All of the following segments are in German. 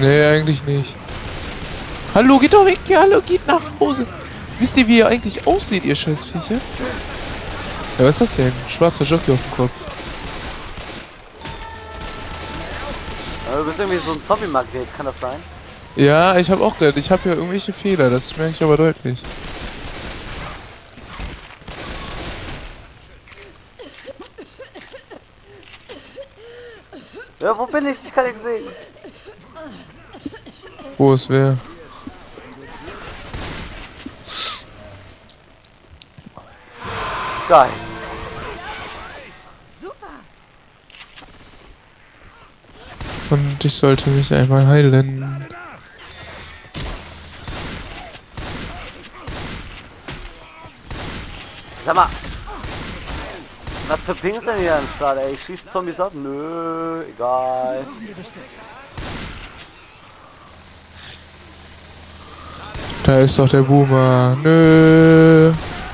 Nee, eigentlich nicht. Hallo, geht doch weg, ja, hallo, geht nach Hause. Wisst ihr, wie ihr eigentlich aussieht, ihr Scheißviecher? Ja, was ist das denn? Schwarzer Jockey auf dem Kopf. Du bist irgendwie so ein Zombie-Magnet, kann das sein? Ja, ich habe auch gedacht, ich habe ja irgendwelche Fehler, das merke ich aber deutlich. Ja, wo bin ich? Ich kann nicht sehen. Wo ist wer? Geil. Und ich sollte mich einmal heilen. Sag mal. Was für Pings denn hier am Start, ey? Ich schieß Zombies ab? Nö, egal. Da ist doch der Boomer. Nö.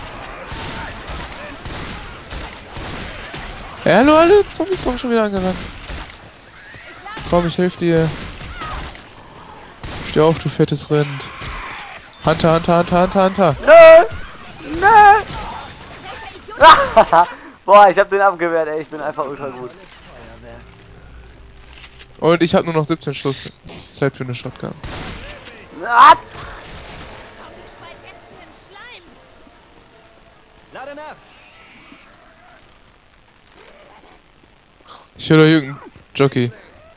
Hallo, alle Zombies kommen schon wieder angerannt. Komm, ich helfe dir. Steh auf, du fettes Rind. Hunter, Hunter, Hunter, Hunter, Hunter. Nö! Nö! Boah, ich hab den abgewehrt, ey. Ich bin einfach ultra gut. Und ich habe nur noch 17 Schuss. Zeit für eine Shotgun. Ah! Ich höre da irgendeinen Jockey.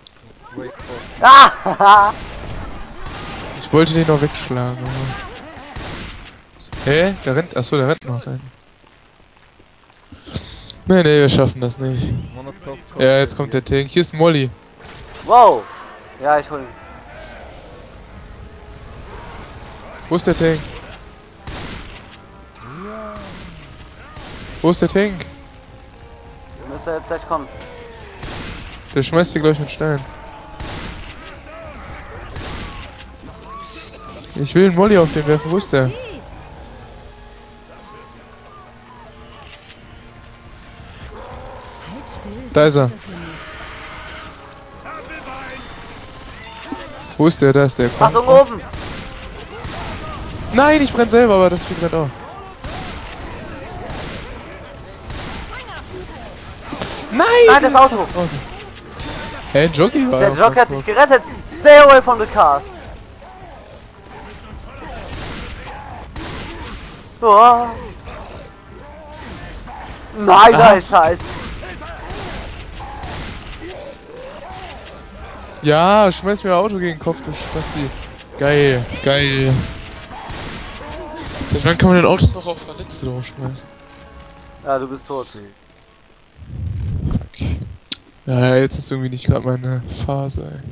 Ah! Ich wollte den noch wegschlagen, aber... Hä? Der rennt... Achso, der rennt noch rein. Nee, wir schaffen das nicht. Ja, jetzt kommt der Tank. Hier ist ein Molly. Wow! Ja, ich hol ihn. Wo ist der Tank? Wo ist der Tank? Müsste jetzt gleich kommen. Der schmeißt dir gleich mit Stein. Ich will einen Molly auf den werfen. Wo ist der? Da ist er. Wo ist der? Da ist der. Komm. Achtung, oben! Nein, ich brenn selber, aber das Spiel brennt auch. Nein! Nein, das Auto! Hey, ein Jockey war Der auf Joker der hat dich gerettet! Stay away from the car! Oh. Nein, Aha. nein, Scheiß! Ja, schmeiß mir ein Auto gegen den Kopf, du Spasti. Geil, geil. Seit wann kann man den Autos noch auf Verletzte draufschmeißen? Ja, du bist tot. Fuck. Ja, jetzt ist irgendwie nicht gerade meine Phase, ey.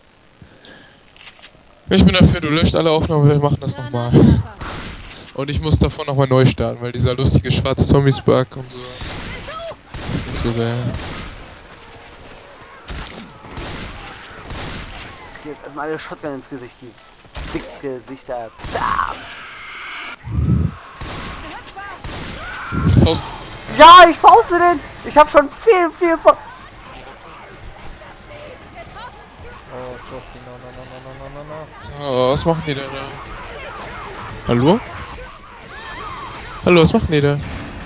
Ich bin dafür, du löscht alle Aufnahmen, wir machen das nochmal. Und ich muss davon nochmal neu starten, weil dieser lustige schwarze Zombies-Bug und so. Ist nicht so geil. Okay, jetzt erstmal eine Shotgun ins Gesicht, die Wichsgesichter. Bam! Faust. Ja, ich fauste den! Ich hab schon viel von... Oh, was machen die denn da? Hallo? Hallo, was machen die da?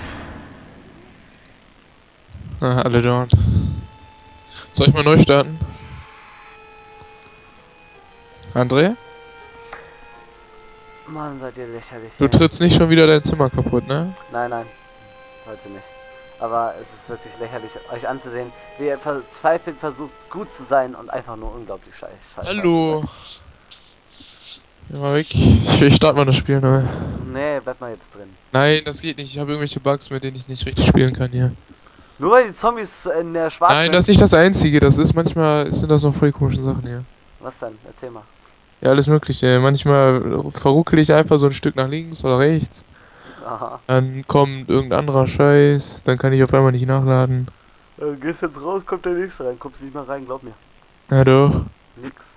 Ah, alle dort. Soll ich mal neu starten? André? Mann, seid ihr lächerlich. Du ey. trittst nicht schon wieder dein Zimmer kaputt, ne? Nein, nein. Heute nicht. Aber es ist wirklich lächerlich, euch anzusehen, wie ihr verzweifelt versucht, gut zu sein und einfach nur unglaublich scheiße. Hallo! Geh mal weg. Ich starte mal das Spiel neu. Nee, bleib mal jetzt drin. Nein, das geht nicht. Ich habe irgendwelche Bugs, mit denen ich nicht richtig spielen kann hier. Nur weil die Zombies in der schwarzen... Nein, das ist nicht das Einzige. Das ist manchmal sind das noch voll komische Sachen hier. Was denn? Erzähl mal. Ja, alles mögliche. Manchmal verruckel ich einfach so ein Stück nach links oder rechts. Aha. Dann kommt irgendein anderer Scheiß. Dann kann ich auf einmal nicht nachladen. Gehst jetzt raus, kommt der nächste rein. Kommst nicht mal rein, glaub mir. Ja doch. Nix.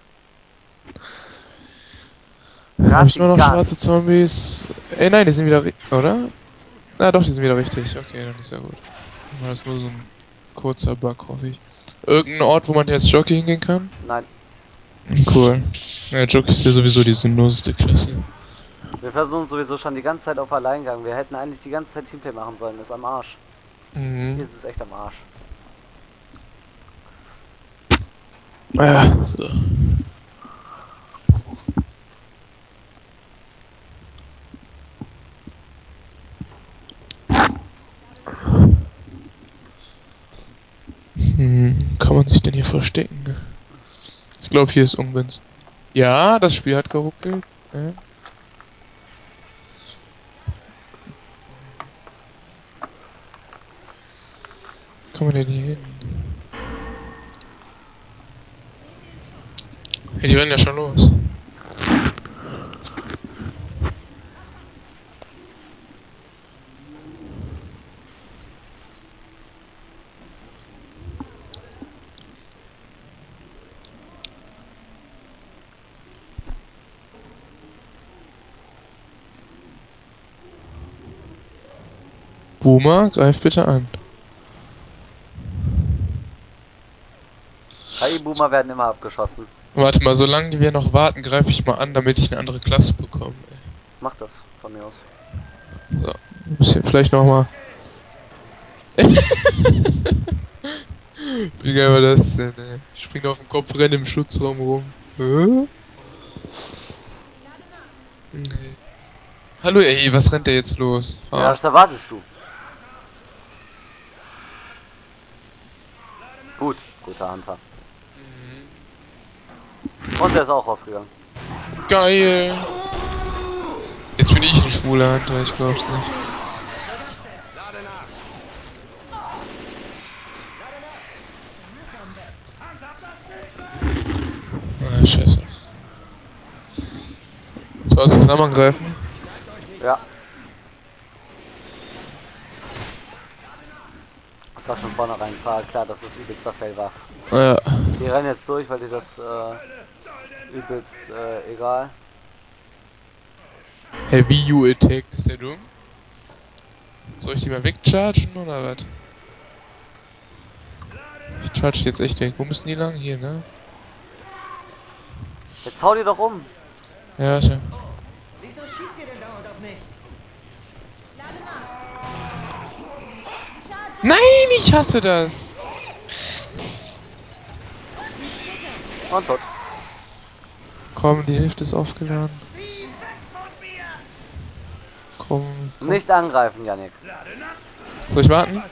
Hab ich nur noch gar schwarze Zombies. Nein, die sind wieder oder? Na doch, die sind wieder richtig. Okay, dann ist ja gut. Das ist nur so ein kurzer Bug, hoffe ich. Irgendein Ort, wo man jetzt Jockey hingehen kann? Nein. Cool. Ja, Jockey ist ja sowieso die sinnloseste Klasse. Wir versuchen sowieso schon die ganze Zeit auf Alleingang. Wir hätten eigentlich die ganze Zeit Teamplay machen sollen. Ist am Arsch. Hier Mhm. ist es echt am Arsch. Ja, so. Kann man sich denn hier verstecken? Ich glaube, hier ist Unwins. Ja, das Spiel hat geruckelt. Ja. Kann man denn hier hin? Ja, die rennen ja schon los. Boomer, greif bitte an. KI-Boomer werden immer abgeschossen. Warte mal, solange wir noch warten, greife ich mal an, damit ich eine andere Klasse bekomme. Mach das von mir aus. So, ein bisschen vielleicht nochmal. Wie geil war das denn, ey? Ich spring auf den Kopf, renne im Schutzraum rum. Hä? Nee. Hallo, ey, was rennt der jetzt los? Ja, was erwartest du? Gut, guter Hunter. Und der ist auch rausgegangen. Geil! Jetzt bin ich ein schwuler Hunter, ich glaub's nicht. Ah, scheiße. Sollst du zusammen angreifen? Ja. Das war schon vornherein klar, dass das übelster Fail war. Ja. Die rennen jetzt durch, weil die das übelst egal. Heavy You Attack, ist der dumm? Soll ich die mal wegchargen oder was? Ich charge die jetzt echt weg. Wo müssen die lang? Hier, ne? Jetzt hau die doch um. Ja, warte. Wieso schießt ihr denn dauernd auf mich? Nein, ich hasse das! Und tot. Komm, die Hälfte ist aufgeladen. Komm. Nicht angreifen, Yannick. Soll ich warten?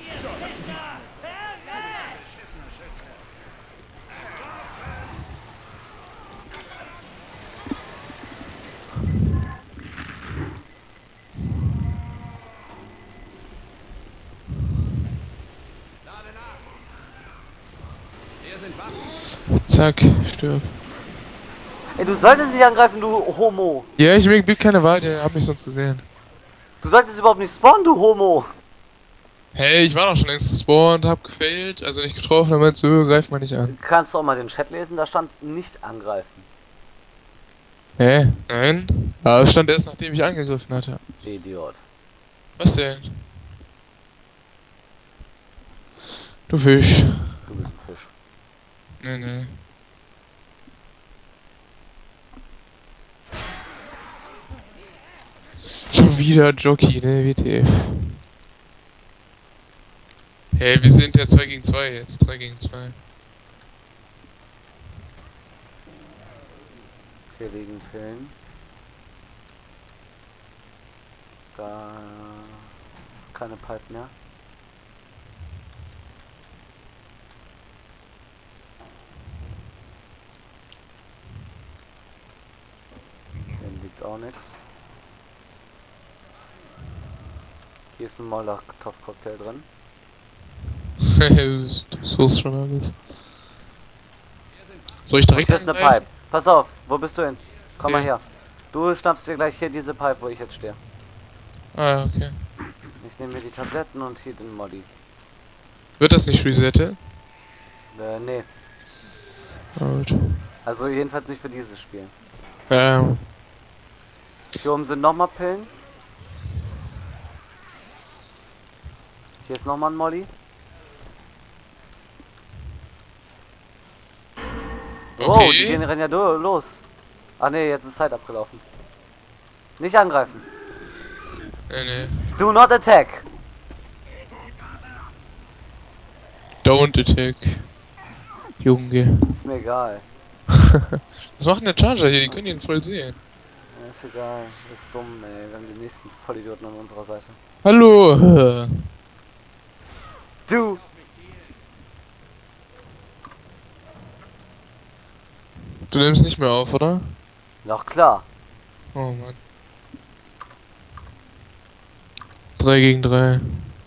Zack, stirb. Ey, du solltest nicht angreifen, du Homo. Ja, ich will keine Wahl, der hat mich sonst gesehen. Du solltest überhaupt nicht spawnen, du Homo. Hey, ich war doch schon längst gespawnt, hab gefailt, also nicht getroffen, dann meinst du, greif mal nicht an. Kannst du auch mal den Chat lesen? Da stand nicht angreifen. Hä? Nein? Aber es stand erst, nachdem ich angegriffen hatte. Idiot. Was denn? Du Fisch. Du bist ein Fisch. Nee, nee. Schon wieder Jockey, ne? WTF. Hey, wir sind ja 2 gegen 2 jetzt. 3 gegen 2. Okay, wegen Pillen. Da ist keine Pipe mehr. Hier liegt auch nichts. Hier ist ein Molotov-Cocktail drin. Du suchst schon alles. Soll ich direkt Hier ist eine angreifen? Pipe. Pass auf, wo bist du hin? Komm mal Okay. her. Du schnappst dir gleich hier diese Pipe, wo ich jetzt stehe. Ah, okay. Ich nehme mir die Tabletten und hier den Molly. Wird das nicht resettet? Nee. Gut. Also jedenfalls nicht für dieses Spiel. Ähm, Hier oben sind nochmal Pillen. Hier ist nochmal ein Molly. Oh, die rennen ja los. Ach nee, jetzt ist Zeit abgelaufen. Nicht angreifen. Nee. Do not attack. Don't attack. Junge. Ist mir egal. Was macht denn der Charger hier? Die können ihn voll sehen. Ja, ist egal. Ist dumm, ey. Wir haben die nächsten Vollidioten an unserer Seite. Hallo! Du! Du nimmst nicht mehr auf, oder? Doch klar. Oh Mann. 3 gegen 3.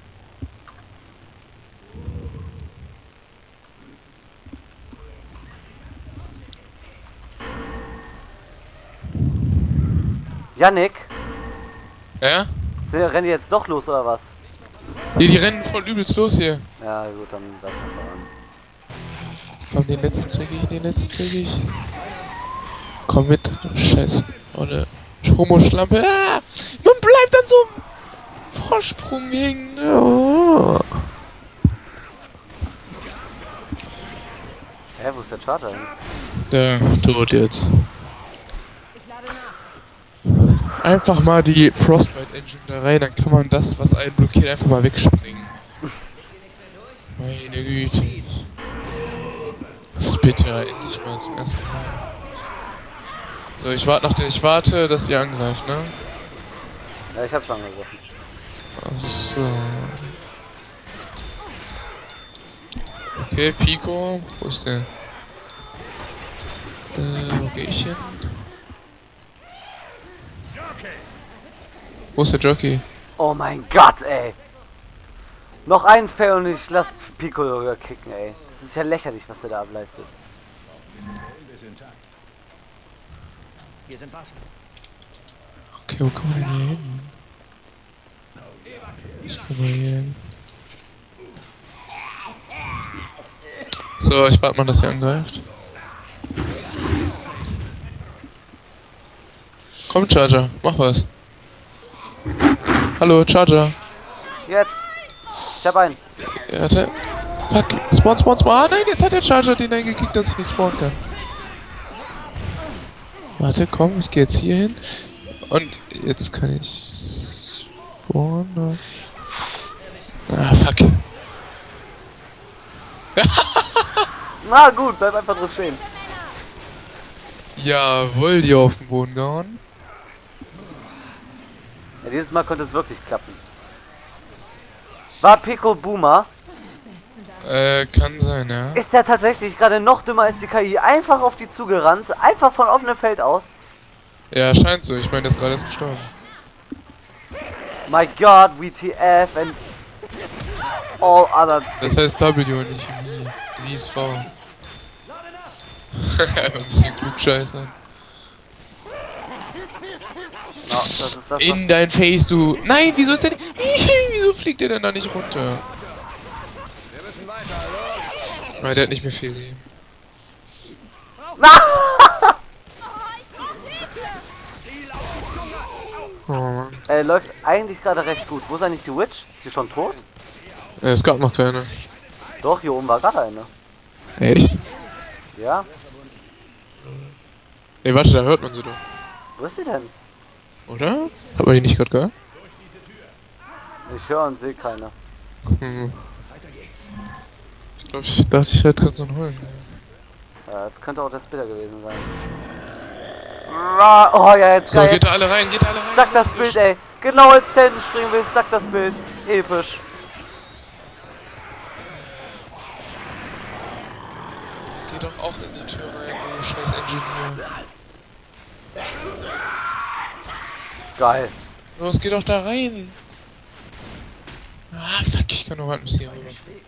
Yannick, Ja? rennen die jetzt doch los oder was? Hier, die rennen voll übelst los hier. Ja, gut, dann lass mal voran. Komm, den letzten krieg ich. Komm mit, Scheiß. Oder Homo-Schlampe. Ah! Man bleibt an so einem Vorsprung hängen. Oh. Hä, wo ist der Charter hin? Der tot jetzt. Einfach mal die Frostbite Engine da rein, dann kann man das, was einen blockiert, einfach mal wegspringen. Meine Güte. Das ist bitter, endlich mal zum ersten Mal. So, ich warte, dass ihr angreift, ne? Ja, ich hab's angegriffen. Also, okay, Pico. Wo ist der? Wo geh ich hin? Wo ist der Jockey? Oh mein Gott, ey! Noch ein Fail und ich lass Pico kicken, ey. Das ist ja lächerlich, was der da ableistet. Hier sind Waffen. Okay, wo kommen wir denn hier hin? Ich komm mal hier hin. So, ich warte mal, dass ihr angreift. Komm, Charger, mach was. Hallo, Charger. Jetzt! Ich hab einen. Warte. Fuck. Spawn. Ah nein, jetzt hat der Charger den eingekickt, dass ich nicht spawnen kann. Warte, komm, ich gehe jetzt hier hin. Und jetzt kann ich spawnen. Ah, fuck. Na gut, bleib einfach drauf stehen. Jawohl, die auf den Boden gehauen. Ja, dieses Mal konnte es wirklich klappen. War Pico Boomer? Kann sein, ja. Ist der tatsächlich gerade noch dümmer als die KI? Einfach auf die zugerannt, einfach von offenem Feld aus. Ja, scheint so. Ich meine, der ist gerade erst gestorben. My God, WTF and all other Das heißt W und nicht V. Wie ist V? Ein bisschen klugscheißer. No, das ist das, In dein Face, du. Nein, wieso ist der nicht. Wieso fliegt der denn da nicht runter? Ah, der hat nicht mehr viel Leben. Oh Mann. läuft eigentlich gerade recht gut. Wo ist eigentlich die Witch? Ist die schon tot? Es gab noch keine. Doch, hier oben war gerade eine. Echt? Ja? Ne, warte, da hört man sie doch. Wo ist sie denn? Oder? Hat man die nicht gerade gehört? Ich höre und sehe keine. Hm. Ich dachte, ich hätte gerade so einen Heulen. Das könnte auch der Spitter gewesen sein. Oh ja, jetzt So, geil. geht da alle rein, geht da alle rein. Stuck das Bild, ey. Genau als ich da hinten springen will, stuck das Bild. Episch. Geh doch auch in die Tür rein, du scheiß Engineer. Geil. Los, geh doch da rein. Ah, fuck, ich kann nur warten bis hier rüber.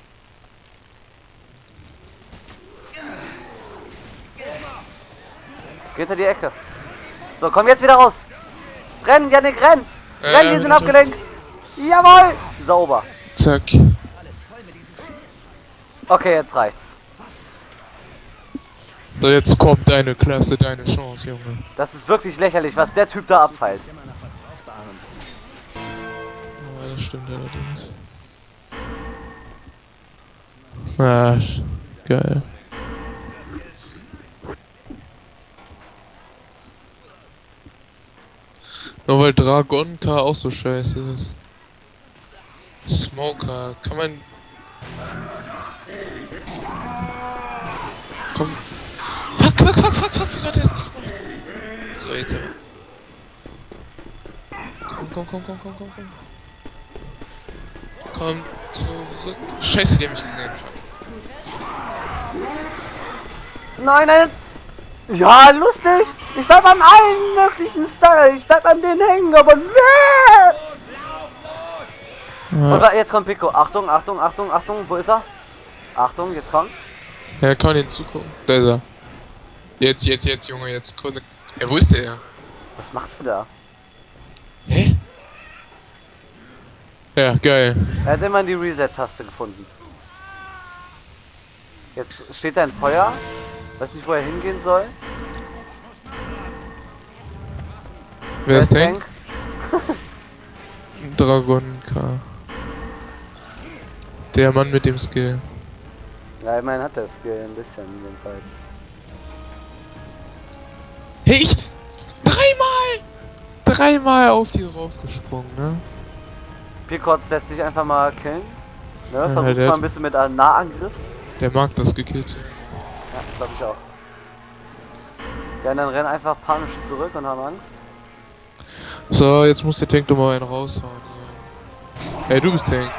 Geh hinter die Ecke. So, komm jetzt wieder raus. Renn, Yannick, renn. Renn, die sind bitte. abgelenkt. Jawohl. Sauber. Zack. Okay, jetzt reicht's. So, jetzt kommt deine Klasse, deine Chance, Junge. Das ist wirklich lächerlich, was der Typ da abfeilt. Ja, das stimmt allerdings. Ah, geil. Nur weil Dragonka auch so scheiße ist. Smoker, kann man... Komm. Fuck, wieso hat er das nicht gemacht? So, jetzt aber. Komm. Komm zurück. Scheiße, die haben mich gesehen. Nein! Ja, lustig! Ich bleib an allen möglichen Style. Ich bleib an denen hängen, aber... Ja. Und jetzt kommt Pico. Achtung, wo ist er? Achtung, jetzt kommt's. Ja, kann man den zugucken. Da ist er. Jetzt, Junge, jetzt. Ja, wo ist der? Was macht er da? Hä? Ja, geil. Er hat immerhin die Reset-Taste gefunden. Jetzt steht er in Feuer. Weiß nicht, wo er hingehen soll. Wer ist Tank? Dragonka. Der Mann mit dem Skill. Ja, immerhin hat der Skill ein bisschen, jedenfalls. Hey, ich... Dreimal auf die raufgesprungen, ne? Picotz lässt sich einfach mal killen. Ne? Ja, Versucht mal ein bisschen mit einem Nahangriff. Der mag das gekillt zu werden. Ja, glaube ich auch. Die anderen rennen einfach panisch zurück und haben Angst. So, jetzt muss der Tank doch mal einen raushauen. Ja. Hey, du bist Tank.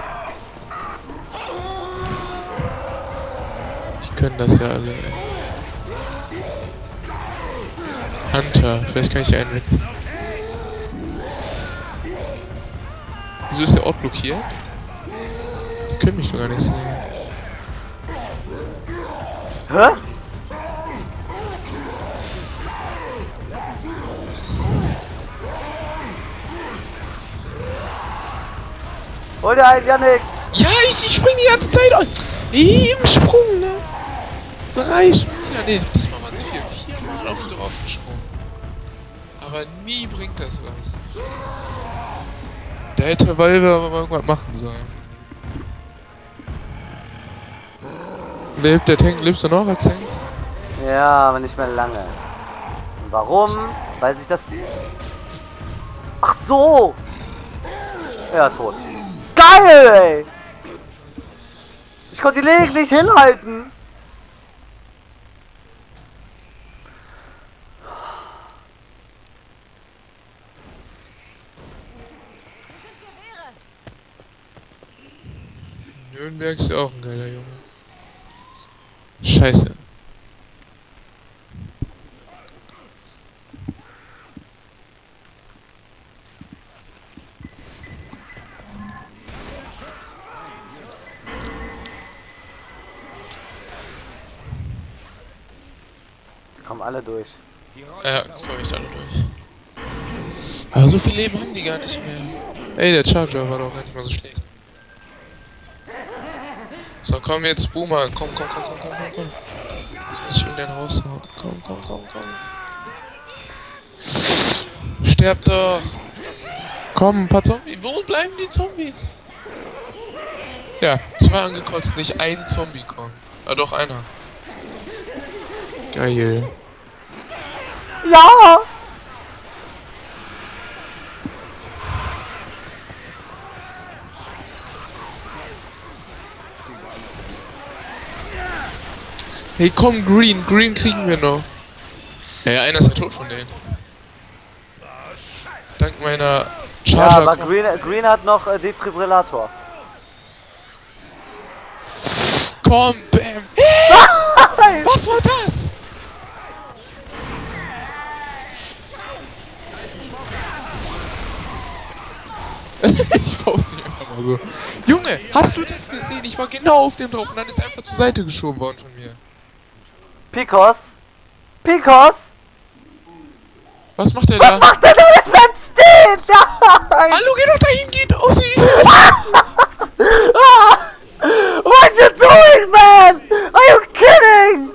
Die können das ja alle, ey. Hunter, vielleicht kann ich einen wechseln. Wieso ist der Ort blockiert? Die können mich doch gar nicht sehen. Hä? Hol dir einen, Yannick! Ja, ich spring die ganze Zeit an! Im Sprung, ne? 3 schon wieder. Ne, diesmal waren es 4 Mal auf drauf gesprungen. Aber nie bringt das was. Da hätte Valve aber mal irgendwas machen sollen. Lebt der Tank? Lebst du noch als Tank? Ja, aber nicht mehr lange. Und warum? Weil sich das... Ach so! Ja, tot. Geil, ey! Ich konnte die lediglich hinhalten. Nürnberg ist ja auch ein geiler Junge. Scheiße. Kommen alle durch. Ja, komm ich alle durch. Aber so viel Leben haben die gar nicht mehr. Ey, der Charger war doch gar nicht mal so schlecht. So, komm jetzt, Boomer. Komm. Jetzt muss ich irgendeinen raushauen. Komm. Sterb doch! Komm, ein paar Zombies. Wo bleiben die Zombies? Ja, 2 angekotzt, nicht ein Zombie kommt. Ah, doch, einer. Geil. Ja! Hey, komm, Green kriegen wir noch. Ja, einer ist ja tot von denen. Dank meiner Ja, Charger. aber Green hat noch Defibrillator. Komm, bam. Was war das? Ich faust dich einfach mal so. Junge, hast du das gesehen? Ich war genau auf dem drauf und dann ist er einfach zur Seite geschoben worden von mir. Picos! Was macht der Was da? macht der denn? Jetzt bleibt stehen! Nein! Hallo, geh doch dahin, geht auf ihn! What you doing, man? Are you kidding?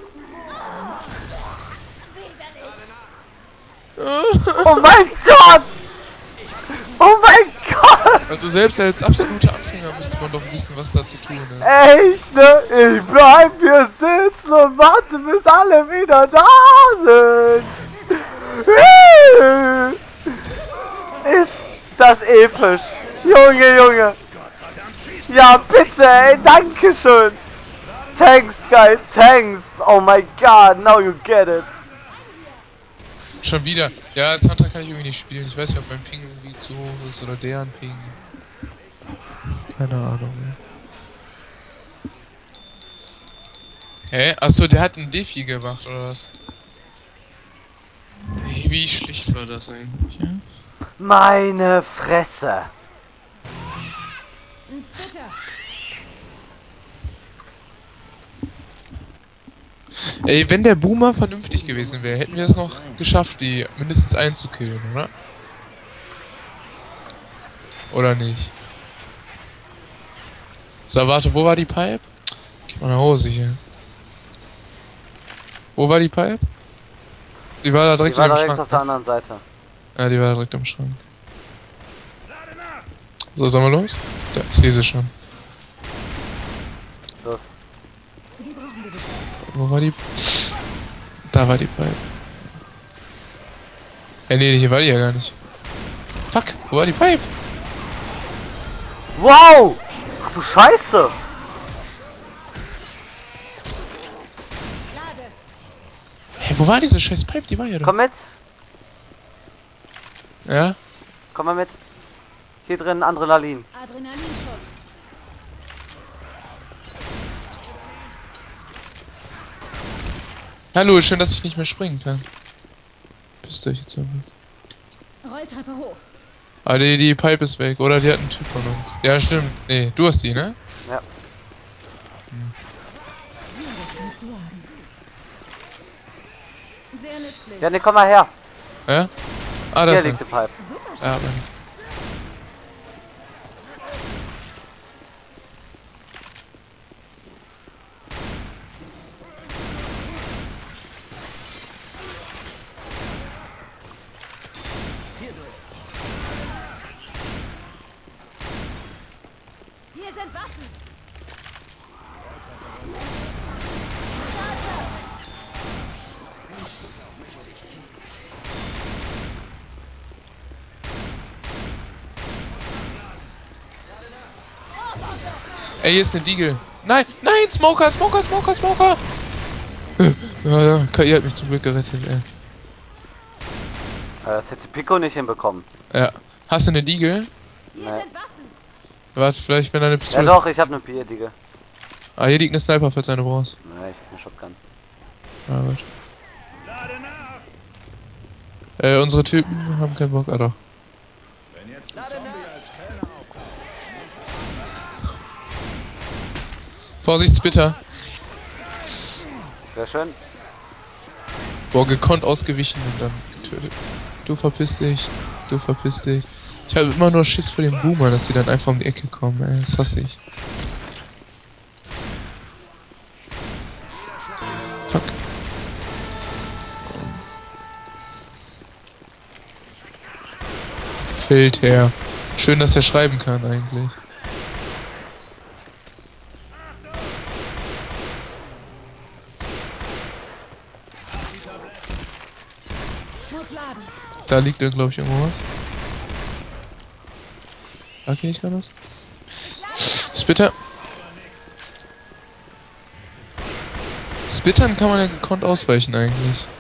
Oh mein Gott! Oh mein Gott! Also selbst als absoluter Anfänger müsste man doch wissen, was da zu tun ist. Echt, ne? Ich bleib hier sitzen und warte, bis alle wieder da sind. das episch. Junge, Junge. Ja, bitte, ey, danke schön. Thanks, Sky, thanks. Oh my god, now you get it. Schon wieder. Ja, als Hunter kann ich irgendwie nicht spielen. Ich weiß nicht, ob mein Ping irgendwie zu hoch ist oder deren Ping. Keine Ahnung. Hä? Achso, der hat einen Defi gemacht, oder was? Hey, wie schlicht war das eigentlich, ja? Meine Fresse. Ein Spitter. Ey, wenn der Boomer vernünftig gewesen wäre, hätten wir es noch geschafft, die mindestens einen zu killen, oder? Oder nicht? So, warte, wo war die Pipe? Geh mal nach Hause hier. Wo war die Pipe? Die war da direkt, Die war im direkt Schrank. auf der anderen Seite. Ja, die war direkt am Schrank. So, sollen wir los? Da, ich sehe sie schon. Los. Wo war die? Da war die Pipe. Nee, hier war die ja gar nicht. Fuck, wo war die Pipe? Wow! Ach du Scheiße! Hä, wo war diese scheiß Pipe? Die war ja da. Komm mit! Ja? Komm mal mit! Hier drin Adrenalin. Adrenalinschuss. Hallo, schön, dass ich nicht mehr springen kann. Bist du jetzt irgendwas? Rolltreppe hoch. Ah, die Pipe ist weg, oder? Die hat einen Typ von uns. Ja, stimmt. Nee, du hast die, ne? Ja. Sehr nützlich. Ja, ne, komm mal her. Ja? Ah, da Hier ist liegt er. die Pipe. Super. Ja, Mann. Hier sind Waffen. Ey, hier ist eine Deagle. Nein, nein, Smoker, Smoker, Smoker, Smoker. Ja, KI hat mich zum Glück gerettet, ey. Das hätte Pico nicht hinbekommen. Ja. Hast du eine Deagle? Hier Nee. sind Waffen. Warte, vielleicht wenn deine Ja Pistole... doch, ich habe eine Pierdige. Ah, hier liegt eine Sniper, falls eine brauchst. Ne, ich hab eine Shotgun. Ah, gut. Unsere Typen haben keinen Bock, doch. Vorsicht, Spitter. Sehr schön. Boah, gekonnt ausgewichen und dann getötet. Du verpiss dich. Du verpiss dich. Ich habe immer nur Schiss vor dem Boomer, dass sie dann einfach um die Ecke kommen, ey. Das hasse ich. Fuck. Feldherr. Schön, dass er schreiben kann, eigentlich. Muss laden. Da liegt er, glaube ich, irgendwo was. Okay, ich kann das. Spitter. Spittern kann man ja gekonnt ausweichen, eigentlich.